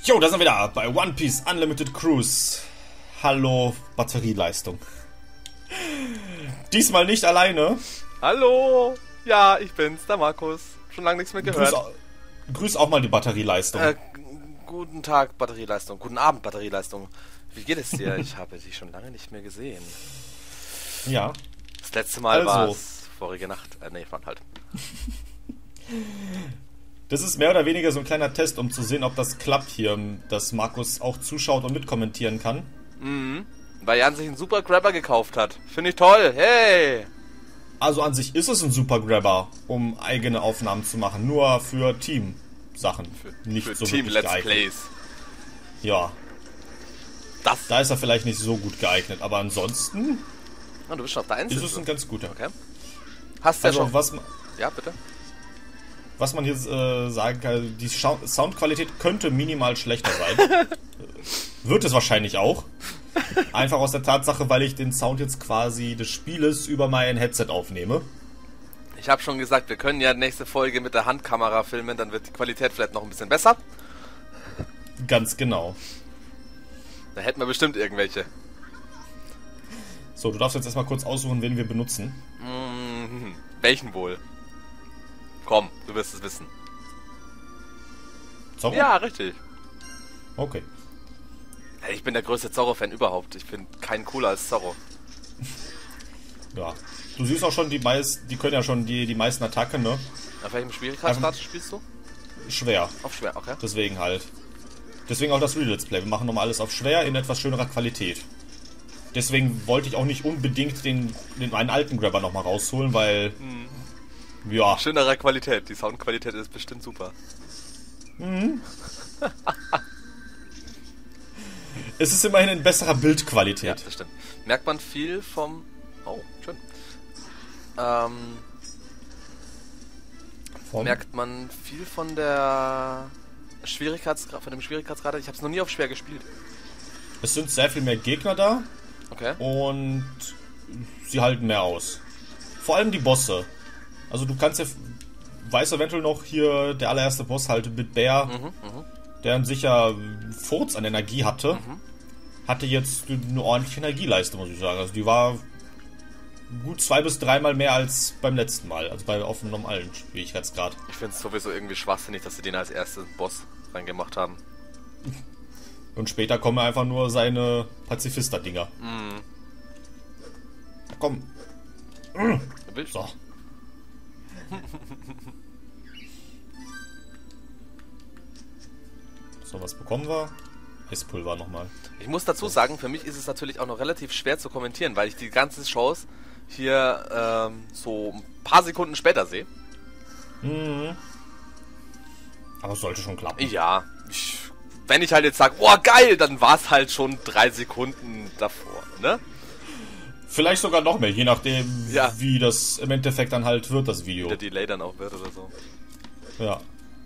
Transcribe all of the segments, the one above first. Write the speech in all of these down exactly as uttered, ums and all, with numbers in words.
Jo, da sind wir da bei One Piece Unlimited Cruise. Hallo, Batterieleistung. Diesmal nicht alleine. Hallo, ja, ich bin's, der Markus. Schon lange nichts mehr gehört. Grüß, grüß auch mal die Batterieleistung. Äh, guten Tag, Batterieleistung. Guten Abend, Batterieleistung. Wie geht es dir? Ich habe dich schon lange nicht mehr gesehen. Ja. Das letzte Mal Also. war es vorige Nacht. Äh, nee, wann halt. Das ist mehr oder weniger so ein kleiner Test, um zu sehen, ob das klappt hier, dass Markus auch zuschaut und mitkommentieren kann. Mhm. Weil Jan sich einen Super Grabber gekauft hat. Finde ich toll. Hey! Also an sich ist es ein Super Grabber, um eigene Aufnahmen zu machen. Nur für Team-Sachen. Für, Nicht für so Team wirklich Let's geeignet. Plays. Ja, Das. da ist er vielleicht nicht so gut geeignet. Aber ansonsten Ah, du bist schon auf der Eins. ist es ein ganz guter. Okay. Hast du ja Also schon... was, Ja, bitte? was man hier äh, sagen kann, die Schau- Soundqualität könnte minimal schlechter sein. Wird es wahrscheinlich auch. Einfach aus der Tatsache, weil ich den Sound jetzt quasi des Spieles über mein Headset aufnehme. Ich habe schon gesagt, wir können ja nächste Folge mit der Handkamera filmen, dann wird die Qualität vielleicht noch ein bisschen besser. Ganz genau. Da hätten wir bestimmt irgendwelche. So, du darfst jetzt erstmal kurz aussuchen, wen wir benutzen. Hm, welchen wohl? Komm, du wirst es wissen. Zorro? Ja, richtig. Okay. Hey, ich bin der größte Zorro-Fan überhaupt. Ich bin kein cooler als Zorro. Ja. Du siehst auch schon, die meisten, die können ja schon die, die meisten Attacken, ne? Auf welchem Schwierigkeitsgrad spielst du? Schwer. Auf schwer, okay. Deswegen halt. Deswegen auch das Real Let's Play. Wir machen nochmal alles auf schwer in etwas schönerer Qualität. Deswegen wollte ich auch nicht unbedingt den, den einen alten Grabber nochmal rausholen, weil... Hm. Ja. Schönerer Qualität. Die Soundqualität ist bestimmt super. Mhm. Es ist immerhin in besserer Ja, Bildqualität. das stimmt. Merkt man viel vom... Oh, schön. Ähm... Vom- Merkt man viel von der Schwierigkeitsgrad, von dem Schwierigkeitsgrad. Ich habe es noch nie auf schwer gespielt. Es sind sehr viel mehr Gegner da Okay. und sie halten mehr aus. Vor allem die Bosse. Also du kannst ja... Weiß eventuell noch hier der allererste Boss halt mit Bär, Mhm, mhm. der an sich ja Furz an Energie hatte, Mhm. hatte jetzt eine ordentliche Energieleiste, muss ich sagen. Also die war gut zwei bis dreimal mehr als beim letzten Mal, also bei auf einem normalen Schwierigkeitsgrad. Ich finde es sowieso irgendwie schwachsinnig, dass sie den als ersten Boss reingemacht haben. Und später kommen einfach nur seine Pazifista-Dinger. Mhm. Komm. Willst So. So, was bekommen wir? Eispulver nochmal. Ich muss dazu sagen, für mich ist es natürlich auch noch relativ schwer zu kommentieren, weil ich die ganze Shows hier ähm, so ein paar Sekunden später sehe. Mhm. Aber es sollte schon klappen. Ja, ich, wenn ich halt jetzt sage, oh geil, dann war es halt schon drei Sekunden davor, ne? Vielleicht sogar noch mehr, je nachdem, Ja. wie das im Endeffekt dann halt wird, das Wie Video. der Delay dann auch wird oder so. Ja.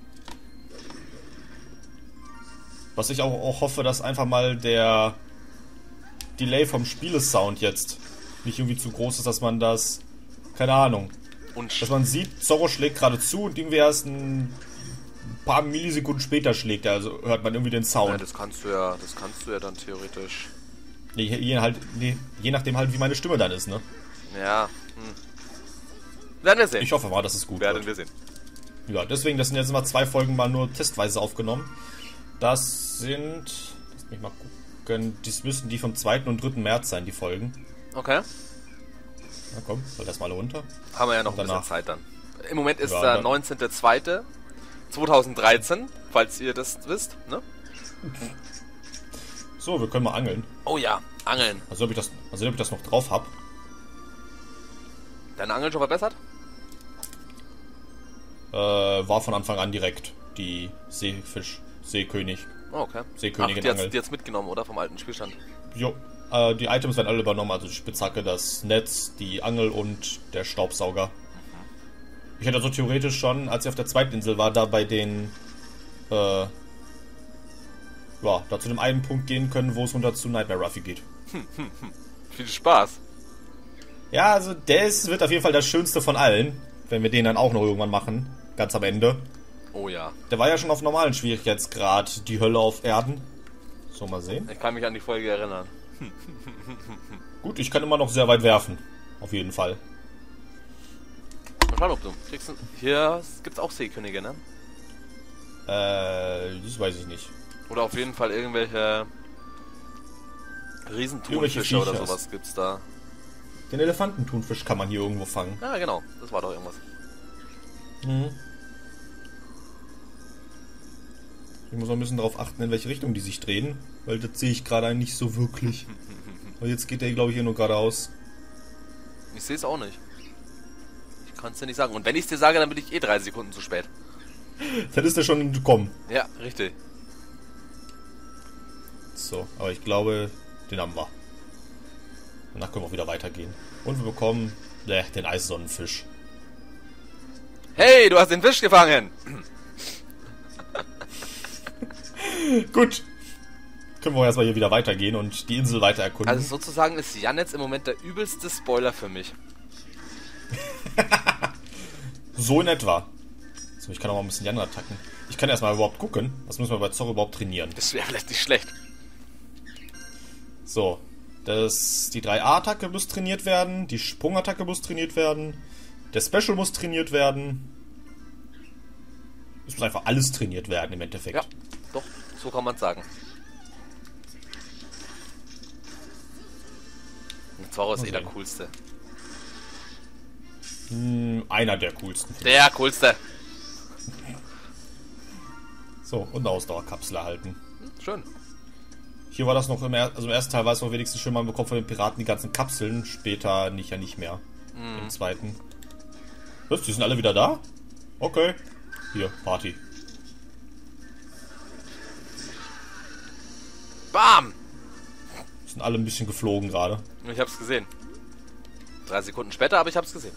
Was ich auch, auch hoffe, dass einfach mal der Delay vom Spielesound jetzt nicht irgendwie zu groß ist, dass man das, keine Ahnung, Und dass man sieht, Zorro schlägt gerade zu und irgendwie erst ein paar Millisekunden später schlägt er, also hört man irgendwie den ja, Sound. das kannst du ja, das kannst du ja dann theoretisch. Je, je, halt, nee, je nachdem halt, wie meine Stimme dann ist, ne? Ja. Hm. Werden wir sehen. Ich hoffe mal, dass es gut Werden wird. wir sehen. Ja, deswegen, das sind jetzt mal zwei Folgen mal nur testweise aufgenommen. Das sind, lass mich mal gucken, das müssten die vom zweiten und dritten März sein, die Folgen. Okay. Na komm, soll das mal runter. Haben wir ja noch ein Danach. bisschen Zeit dann. Im Moment ist Ja, der dann- neunzehnter zweite zweitausenddreizehn, falls ihr das wisst, ne? So, wir können mal angeln. Oh ja, Angeln. Also ob ich das, also ob ich das noch drauf hab. Deine Angeln schon verbessert? Äh, war von Anfang an direkt die Seefisch, Seekönig, Oh, okay. Ach, Seekönigin die Angel. hat's, die hat's mitgenommen, oder? Vom alten Spielstand. Jo, äh, die Items werden alle übernommen, also die Spitzhacke, das Netz, die Angel und der Staubsauger. Ich hätte also theoretisch schon, als ich auf der zweiten Insel war, da bei den, äh, ja, da zu dem einen Punkt gehen können, wo es runter zu Nightmare Ruffy geht. Viel Spaß. Ja, also der ist, wird auf jeden Fall das Schönste von allen, wenn wir den dann auch noch irgendwann machen, ganz am Ende. Oh ja. Der war ja schon auf normalen Schwierigkeitsgrad, die Hölle auf Erden. So, mal sehen. Ich kann mich an die Folge erinnern. Gut, ich kann immer noch sehr weit werfen. Auf jeden Fall. Mal schauen, ob du kriegst. Ein... Hier gibt's auch Seekönige, ne? Äh, das weiß ich nicht. Oder auf jeden Fall irgendwelche Riesenthunfische oder sowas gibt's da. Den Elefantenthunfisch kann man hier irgendwo fangen. Ja, genau. Das war doch irgendwas. Mhm. Ich muss auch ein bisschen darauf achten, in welche Richtung die sich drehen, weil das sehe ich gerade nicht so wirklich. Und jetzt geht der, glaube ich, hier nur geradeaus. Ich sehe es auch nicht. Ich kann es dir nicht sagen. Und wenn ich es dir sage, dann bin ich eh drei Sekunden zu spät. Dann ist er schon gekommen. Ja, richtig. So, aber ich glaube, den haben wir. Danach können wir auch wieder weitergehen. Und wir bekommen äh, den Eissonnenfisch. Hey, du hast den Fisch gefangen! Gut. Können wir erstmal hier wieder weitergehen und die Insel weiter erkunden. Also sozusagen ist Jan jetzt im Moment der übelste Spoiler für mich. So in etwa. So, ich kann auch mal ein bisschen Jan attacken. Ich kann erstmal überhaupt gucken. Was müssen wir bei Zorro überhaupt trainieren? Das wäre vielleicht nicht schlecht. So. Das, die drei A-Attacke muss trainiert werden. Die Sprungattacke muss trainiert werden. Der Special muss trainiert werden. Es muss einfach alles trainiert werden im Endeffekt. Ja, doch. So kann man es sagen. Zorro ist eh der coolste. Hm, einer der coolsten. Der coolste. So, und eine Ausdauerkapsel erhalten. Schön. Hier war das noch im, er also im ersten Teil war es noch wenigstens schön, man bekommt von den Piraten die ganzen Kapseln. Später nicht, ja nicht mehr. Mhm. Im zweiten. Was? Die sind alle wieder da? Okay. Hier, Party. Bam! Sind alle ein bisschen geflogen gerade. Ich hab's gesehen. Drei Sekunden später, aber ich hab's gesehen.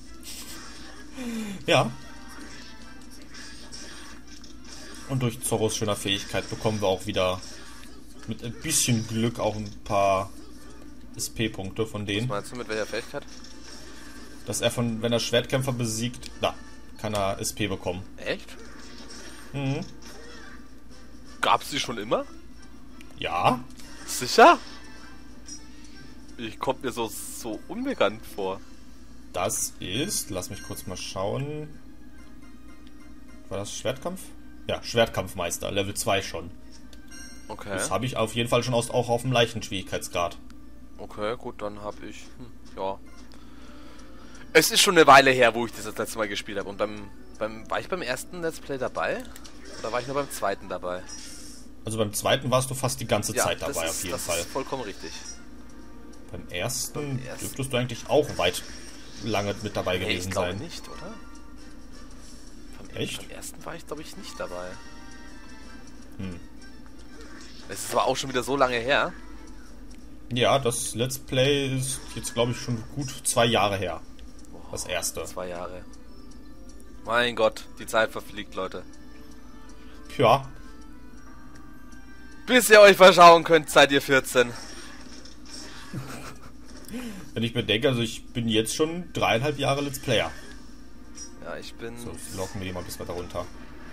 Ja. Und durch Zorros schöner Fähigkeit bekommen wir auch wieder mit ein bisschen Glück auch ein paar S P-Punkte von denen. Was meinst du mit welcher Fähigkeit? Dass er von, wenn er Schwertkämpfer besiegt, da, kann er S P bekommen. Echt? Mhm. Gab's die schon immer? Ja. Sicher? Ich kommt mir so, so unbekannt vor. Das ist, lass mich kurz mal schauen. War das Schwertkampf? Ja, Schwertkampfmeister, Level zwei schon. Okay. Das habe ich auf jeden Fall schon aus, auch auf dem leichten Schwierigkeitsgrad. Okay, gut, dann habe ich, hm, ja. Es ist schon eine Weile her, wo ich das das letzte Mal gespielt habe. Und beim, beim, war ich beim ersten Let's Play dabei? Oder war ich nur beim zweiten dabei? Also beim zweiten warst du fast die ganze ja, Zeit dabei, ist, auf jeden das Fall. Ist vollkommen richtig. Beim ersten, beim ersten dürftest du eigentlich auch weit lange mit dabei nee, gewesen ich glaube sein. nicht, oder? Beim, Echt? Beim ersten war ich, glaube ich, nicht dabei. Hm. Es ist aber auch schon wieder so lange her. Ja, das Let's Play ist jetzt, glaube ich, schon gut zwei Jahre her. Boah, das erste. Zwei Jahre. Mein Gott, die Zeit verfliegt, Leute. Ja. Bis ihr euch verschauen könnt, seid ihr vierzehn. Wenn ich mir denke, also ich bin jetzt schon dreieinhalb Jahre Let's Player. Ja, ich bin... So, locken wir die mal ein bisschen weiter runter.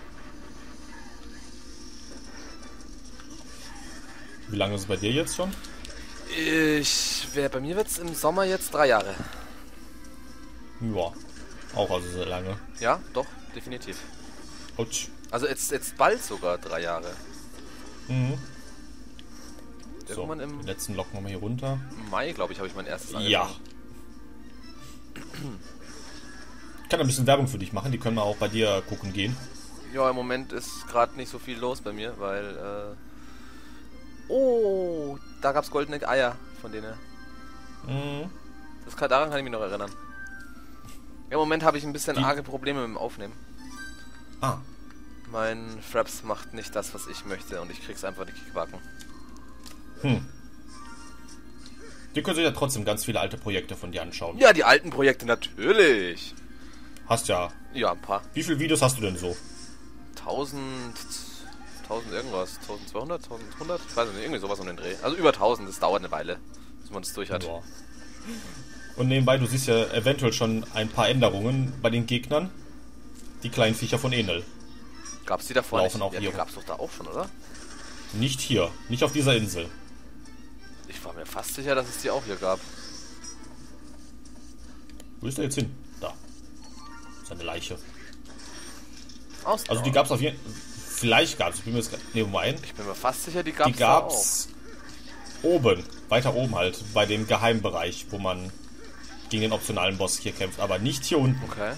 Wie lange ist es bei dir jetzt schon? Ich... Wer, bei mir wird es im Sommer jetzt drei Jahre. Ja, auch also sehr lange. Ja, doch, definitiv. Autsch. Also jetzt, jetzt bald sogar drei Jahre. Mhm. So, Irgendwann im den letzten locken wir mal hier runter. Mai, glaube ich, habe ich mein erstes angefangen. Ja. Ich kann ein bisschen Werbung für dich machen, die können wir auch bei dir gucken gehen. Ja, im Moment ist gerade nicht so viel los bei mir, weil... Äh oh, da gab es goldene Eier von denen. Mhm. Das kann, daran kann ich mich noch erinnern. Im Moment habe ich ein bisschen die arge Probleme mit dem Aufnehmen. Ah. Mein Fraps macht nicht das, was ich möchte und ich krieg's einfach nicht gebacken. Hm. Die können sich ja trotzdem ganz viele alte Projekte von dir anschauen. Ja, die alten Projekte natürlich. Hast ja. Ja, ein paar. Wie viele Videos hast du denn so? tausend, tausend irgendwas, tausendzweihundert, tausendeinhundert, ich weiß nicht, irgendwie sowas um den Dreh. Also über tausend, das dauert eine Weile, bis man das durch hat. Ja. Und nebenbei, du siehst ja eventuell schon ein paar Änderungen bei den Gegnern. Die kleinen Viecher von Enel. Gab's die davor laufen nicht? auch Ja, die hier. gab's doch da auch schon, oder? Nicht hier. Nicht auf dieser Insel. Ich war mir fast sicher, dass es die auch hier gab. Wo ist der jetzt hin? Da. Seine Leiche. Aus Also die gab's auf jeden Fall. Vielleicht gab's. Ich bin mir jetzt. Ne, Moment. Ich bin mir fast sicher, die gab's, Die gab's oben. Weiter oben halt. Bei dem Geheimbereich, wo man gegen den optionalen Boss hier kämpft. Aber nicht hier unten. Okay.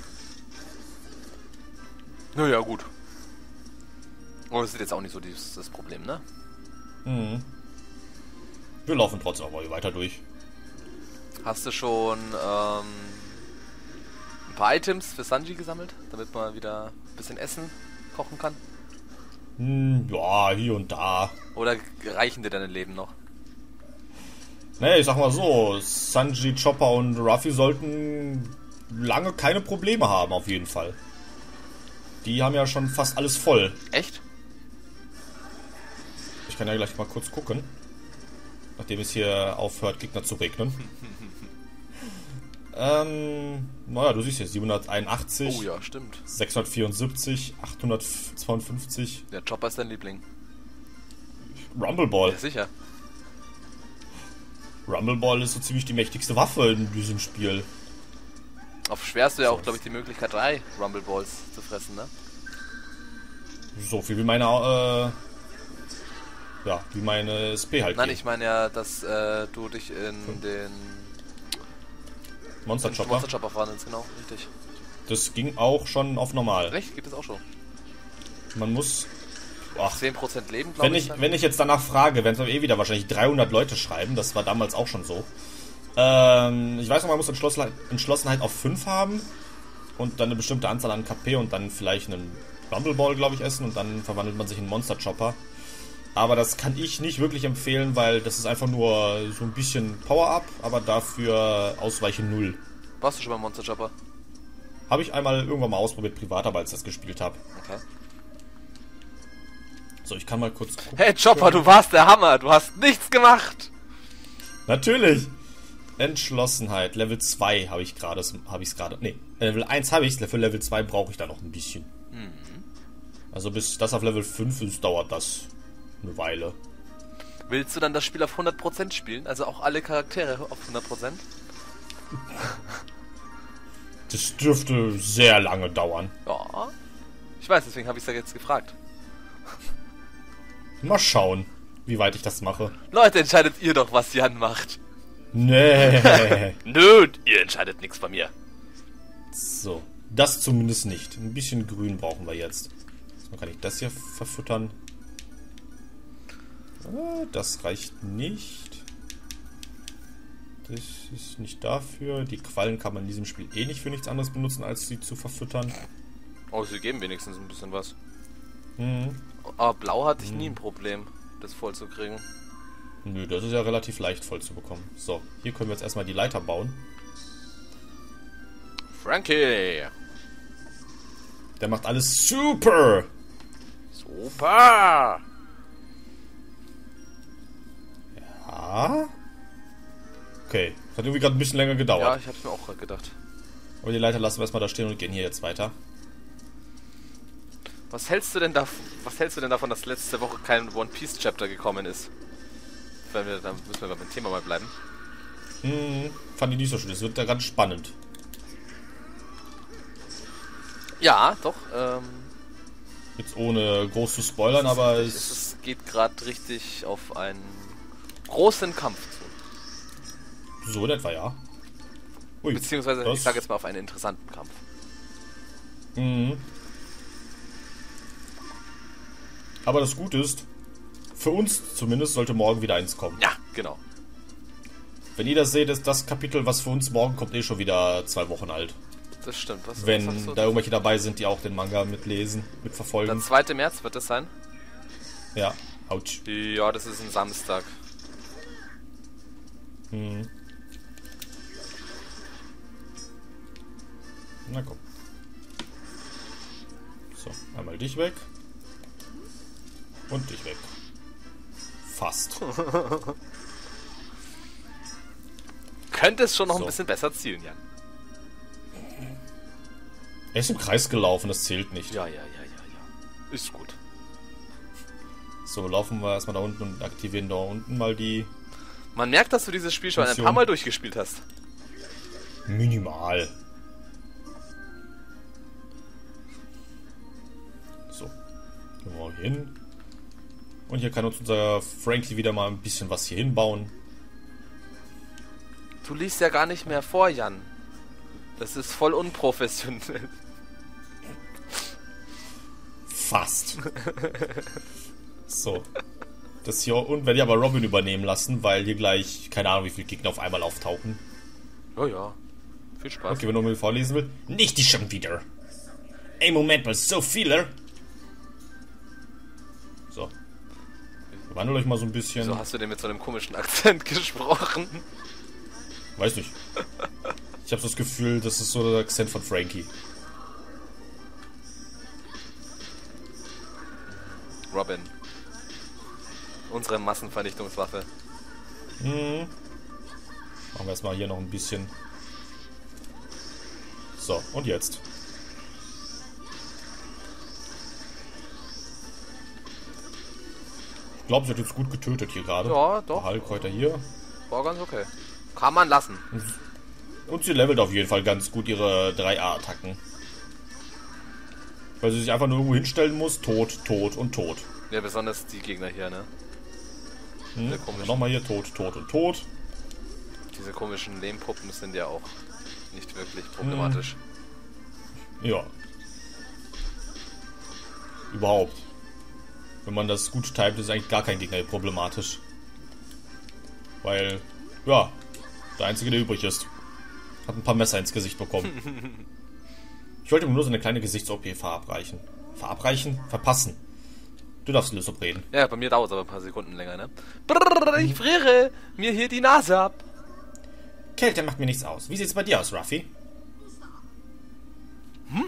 Naja, gut. Oh, das ist jetzt auch nicht so das, das Problem, ne? Mhm. Wir laufen trotzdem aber hier weiter durch. Hast du schon ähm, ein paar Items für Sanji gesammelt, damit man wieder ein bisschen Essen kochen kann? Hm, ja, hier und da. Oder reichen dir deine Leben noch? Ne, ich sag mal so, Sanji, Chopper und Ruffy sollten lange keine Probleme haben, auf jeden Fall. Die haben ja schon fast alles voll. Echt? Ich kann ja gleich mal kurz gucken. Nachdem es hier aufhört, Gegner zu regnen. ähm, naja, du siehst hier siebenhunderteinundachtzig. Oh ja, stimmt. sechshundertvierundsiebzig, achthundertzweiundfünfzig. Der Chopper ist dein Liebling. Rumble Ball. Ja, sicher. Rumble Ball ist so ziemlich die mächtigste Waffe in diesem Spiel. Auf schwer hast du ja auch, glaube ich, die Möglichkeit, drei Rumble Balls zu fressen, ne? So viel wie meine, äh, ja, wie meine S P halt. Nein, geht. ich meine ja, dass äh, du dich in hm. den Monster Chopper. Monster Chopper verwandelst, genau, richtig. Das ging auch schon auf normal. Recht, gibt es auch schon. Man muss... Ach, zehn Prozent Leben, glaube ich. Wenn ich jetzt danach frage, werden es eh wieder wahrscheinlich dreihundert Leute schreiben. Das war damals auch schon so. Ähm, ich weiß noch, man muss Entschlossenheit, Entschlossenheit auf fünf haben. Und dann eine bestimmte Anzahl an K P und dann vielleicht einen Rumble Ball, glaube ich, essen. Und dann verwandelt man sich in einen Monster Chopper. Aber das kann ich nicht wirklich empfehlen, weil das ist einfach nur so ein bisschen Power-Up, aber dafür Ausweiche null. Warst du schon beim Monster Chopper? Habe ich einmal irgendwann mal ausprobiert, privat, aber als ich das gespielt habe. Okay. So, ich kann mal kurz gucken. Hey Chopper, du warst der Hammer, du hast nichts gemacht! Natürlich! Entschlossenheit, Level zwei habe ich gerade, habe ich es gerade, nee, Level eins habe ich es, für Level zwei brauche ich da noch ein bisschen. Mhm. Also bis das auf Level fünf ist, dauert das eine Weile. Willst du dann das Spiel auf hundert Prozent spielen? Also auch alle Charaktere auf hundert Prozent? Das dürfte sehr lange dauern. Ja, ich weiß, deswegen habe ich es ja jetzt gefragt. Mal schauen, wie weit ich das mache. Leute, entscheidet ihr doch, was Jan macht. Nee. Nö, ihr entscheidet nichts bei mir. So, das zumindest nicht. Ein bisschen Grün brauchen wir jetzt. So, kann ich das hier verfüttern. Das reicht nicht. Das ist nicht dafür. Die Quallen kann man in diesem Spiel eh nicht für nichts anderes benutzen, als sie zu verfüttern. Oh, sie geben wenigstens ein bisschen was. Mhm. Aber Blau hatte ich nie ein Problem, das voll zu kriegen. Nö, das ist ja relativ leicht voll zu bekommen. So, hier können wir jetzt erstmal die Leiter bauen. Frankie! Der macht alles super! Super! Ja? Okay, das hat irgendwie gerade ein bisschen länger gedauert. Ja, ich hab's mir auch gerade gedacht. Aber die Leiter lassen wir erstmal da stehen und gehen hier jetzt weiter. Was hältst du denn da, was hältst du denn davon, dass letzte Woche kein One Piece Chapter gekommen ist? Wenn wir, dann müssen wir beim Thema mal bleiben. Hm, fand ich nicht so schön. Es wird da ganz spannend. Ja, doch. Ähm, Jetzt ohne groß zu spoilern, es ist, aber es, es... es geht gerade richtig auf einen großen Kampf zu. So in etwa, ja. Ui, Beziehungsweise, das... ich sage jetzt mal auf einen interessanten Kampf. Mhm. Aber das Gute ist, für uns zumindest sollte morgen wieder eins kommen. Ja, genau. Wenn ihr das seht, ist das Kapitel, was für uns morgen kommt, eh schon wieder zwei Wochen alt. Das stimmt. Was, Wenn was du da irgendwelche dabei sind, die auch den Manga mitlesen, mitverfolgen. Der zweite März wird das sein? Ja, ouch. Ja, das ist ein Samstag. Hm. Na komm. So, einmal dich weg. Und dich weg. Fast. Könnte es schon noch So. ein bisschen besser zielen, Jan. Er ist im Kreis gelaufen, das zählt nicht. Ja, ja, ja, ja, ja. Ist gut. So, laufen wir erstmal da unten und aktivieren da unten mal die... Man merkt, dass du dieses Spiel schon Mission. ein paar Mal durchgespielt hast. Minimal. So. Gehen wir mal hier hin. Und hier kann uns unser Frankie wieder mal ein bisschen was hier hinbauen. Du liest ja gar nicht mehr vor, Jan. Das ist voll unprofessionell. Fast. So. Das hier und werde ich aber Robin übernehmen lassen, weil hier gleich, keine Ahnung, wie viele Gegner auf einmal auftauchen. Oh ja. Viel Spaß. Okay, wenn du mir vorlesen will. Nicht die schon wieder. Ey, Moment mal, so viele. So. Wandelt euch mal so ein bisschen. Wieso hast du denn mit so einem komischen Akzent gesprochen? Weiß nicht. Ich habe so das Gefühl, das ist so der Akzent von Frankie. Robin. Unsere Massenvernichtungswaffe. Hm. Machen wir erstmal hier noch ein bisschen. So, und jetzt. Ich glaube, sie hat jetzt gut getötet hier gerade. Ja, doch. Der Hulk heute hier. War ganz okay. Kann man lassen. Und sie levelt auf jeden Fall ganz gut ihre drei A-Attacken. Weil sie sich einfach nur irgendwo hinstellen muss. Tot, tot und tot. Ja, besonders die Gegner hier, ne? Hm? Nochmal hier tot, tot und tot. Diese komischen Lehmpuppen sind ja auch nicht wirklich problematisch. Hm. Ja. Überhaupt. Wenn man das gut timet, ist eigentlich gar kein Gegner problematisch. Weil, ja, der Einzige, der übrig ist. Hat ein paar Messer ins Gesicht bekommen. Ich wollte ihm nur so eine kleine Gesichts-O P verabreichen. Verabreichen? Verpassen. Du darfst Lysop reden. Ja, bei mir dauert es aber ein paar Sekunden länger, ne? Brrr, ich friere mir hier die Nase ab. Kälte macht mir nichts aus. Wie sieht's bei dir aus, Ruffy? Hm?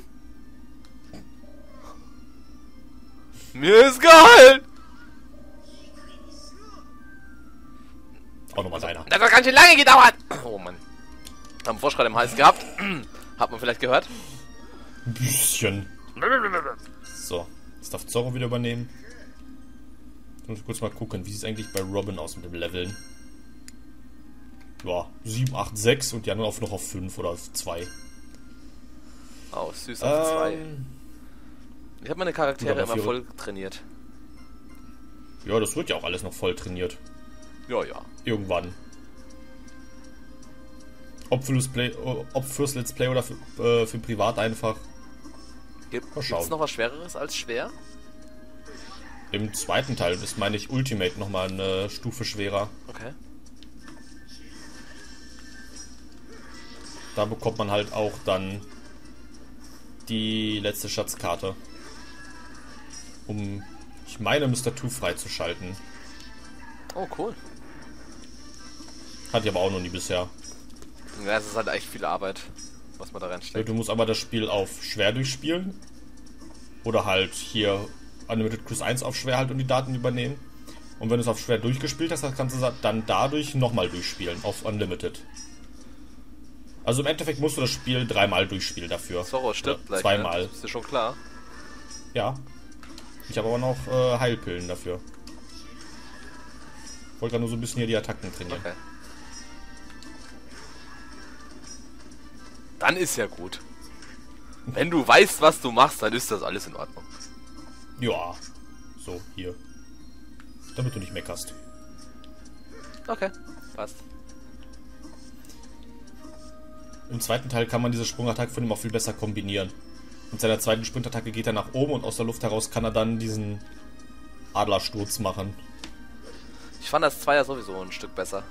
Mir ist kalt! Auch nochmal deiner. Das hat ganz schön lange gedauert! Oh Mann. Haben Frosch gerade im Hals gehabt. Hat man vielleicht gehört? Ein bisschen. So, jetzt darf Zorro wieder übernehmen. Ich muss kurz mal gucken, wie sieht es eigentlich bei Robin aus mit dem Leveln. Ja, sieben, acht, sechs und die anderen auf noch auf fünf oder auf zwei. Oh, süß auf zwei. Ähm, Ich habe meine Charaktere Oder immer vier. voll trainiert. ja, das wird ja auch alles noch voll trainiert. Ja, ja. Irgendwann. Ob fürs, Play, ob fürs Let's Play oder für, äh, für privat einfach. Gibt Mal es schauen. noch was Schwereres als schwer? Im zweiten Teil ist, meine ich, Ultimate nochmal eine Stufe schwerer. Okay. Da bekommt man halt auch dann die letzte Schatzkarte. Um, ich meine, Mister Two freizuschalten. Oh, cool. Hatte ich aber auch noch nie bisher. Ja, es ist halt echt viel Arbeit, was man da Ja, reinsteckt. du musst aber das Spiel auf schwer durchspielen. Oder halt hier Unlimited Cruise eins auf schwer halt und die Daten übernehmen. Und wenn du es auf schwer durchgespielt hast, dann kannst du dann dadurch nochmal durchspielen, auf Unlimited. Also im Endeffekt musst du das Spiel dreimal durchspielen dafür. Zorro stirbt Oder gleich. zweimal. Ne? Das ist dir schon klar. Ja. Ich habe aber noch äh, Heilpillen dafür. Ich wollte gerade nur so ein bisschen hier die Attacken trainieren. Okay. Dann ist ja gut. Wenn du weißt, was du machst, dann ist das alles in Ordnung. Ja. So, hier. Damit du nicht meckerst. Okay, passt. Im zweiten Teil kann man diese Sprungattacke von ihm auch viel besser kombinieren. Mit seiner zweiten Sprintattacke geht er nach oben und aus der Luft heraus kann er dann diesen Adlersturz machen. Ich fand das Zweier sowieso ein Stück besser.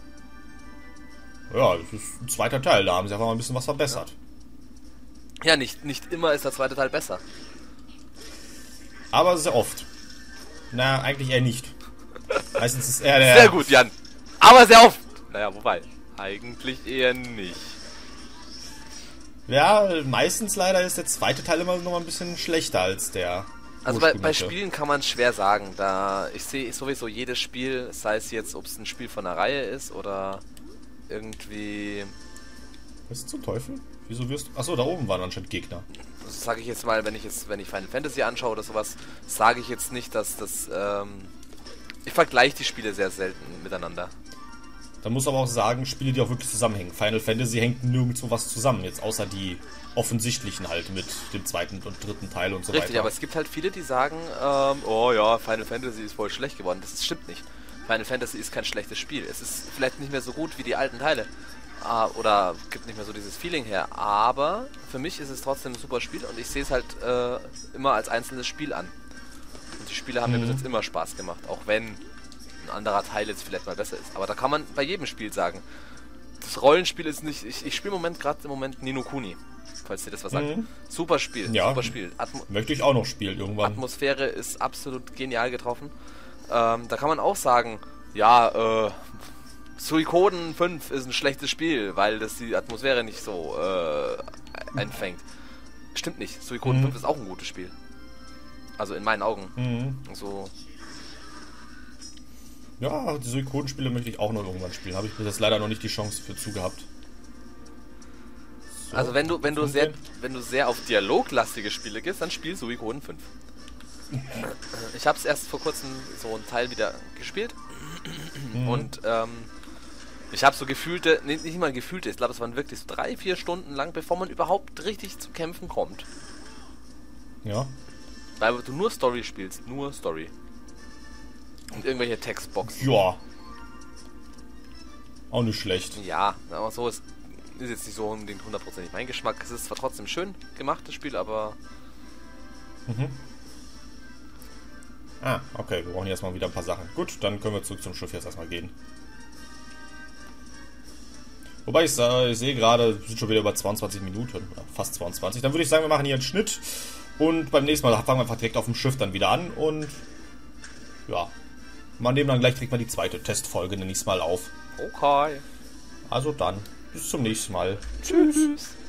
Ja, das ist ein zweiter Teil, da haben sie einfach mal ein bisschen was verbessert. Ja, nicht, nicht immer ist der zweite Teil besser. Aber sehr oft. Na, eigentlich eher nicht. Meistens ist er der... Sehr gut, Jan. Aber sehr oft. Naja, wobei. Eigentlich eher nicht. Ja, meistens leider ist der zweite Teil immer noch mal ein bisschen schlechter als der Also bei, bei ursprüngliche. Spielen kann man es schwer sagen. Da ich sehe sowieso jedes Spiel, sei es jetzt, ob es ein Spiel von einer Reihe ist oder irgendwie... Was ist zum Teufel? Wieso wirst du... Achso, da oben waren anscheinend Gegner. sage ich jetzt mal, wenn ich jetzt, wenn ich Final Fantasy anschaue oder sowas, sage ich jetzt nicht, dass das, ähm, ich vergleiche die Spiele sehr selten miteinander. Da muss aber auch sagen, Spiele, die auch wirklich zusammenhängen. Final Fantasy hängt nirgendwo was zusammen, jetzt außer die offensichtlichen halt mit dem zweiten und dritten Teil und so weiter. Richtig, aber es gibt halt viele, die sagen, ähm, oh ja, Final Fantasy ist voll schlecht geworden. Das ist, stimmt nicht. Final Fantasy ist kein schlechtes Spiel. Es ist vielleicht nicht mehr so gut wie die alten Teile. Uh, oder gibt nicht mehr so dieses Feeling her. Aber für mich ist es trotzdem ein super Spiel und ich sehe es halt äh, immer als einzelnes Spiel an. Und die Spiele haben mhm. mir bis jetzt immer Spaß gemacht, auch wenn ein anderer Teil jetzt vielleicht mal besser ist. Aber da kann man bei jedem Spiel sagen, das Rollenspiel ist nicht... Ich, ich spiele im Moment gerade im Moment Ni no Kuni, falls dir das was sagt. Mhm. Super Spiel, ja, super Spiel. Atmo möchte ich auch noch spielen irgendwann. Atmosphäre ist absolut genial getroffen. Ähm, da kann man auch sagen, ja, äh... Suikoden fünf ist ein schlechtes Spiel, weil das die Atmosphäre nicht so äh, einfängt. Stimmt nicht. Suikoden mhm. fünf ist auch ein gutes Spiel. Also in meinen Augen. Mhm. So. Ja, die Suikoden-Spiele möchte ich auch noch irgendwann spielen. Habe ich bis jetzt leider noch nicht die Chance für zu gehabt. So, also wenn du wenn du sehr wenn du sehr auf dialoglastige Spiele gehst, dann spiel Suikoden fünf. Ich habe es erst vor kurzem so einen Teil wieder gespielt. Mhm. Und ähm, ich habe so gefühlte, nee, nicht mal gefühlte, ich glaube es waren wirklich so drei, vier Stunden lang, bevor man überhaupt richtig zu kämpfen kommt. Ja. Weil du nur Story spielst, nur Story. Und irgendwelche Textboxen. Ja. Auch nicht schlecht. Ja, aber so ist, ist jetzt nicht so unbedingt hundertprozentig mein Geschmack. Es ist zwar trotzdem schön gemacht, das Spiel, aber... Mhm. Ah, okay, wir brauchen jetzt mal wieder ein paar Sachen. Gut, dann können wir zurück zum Schiff jetzt erstmal gehen. Wobei ich, äh, ich sehe gerade, wir sind schon wieder über zweiundzwanzig Minuten, fast zweiundzwanzig. Dann würde ich sagen, wir machen hier einen Schnitt und beim nächsten Mal fangen wir einfach direkt auf dem Schiff dann wieder an und ja, wir nehmen dann gleich direkt mal die zweite Testfolge, nenne ich es mal auf. Okay. Also dann, bis zum nächsten Mal. Tschüss. Tschüss.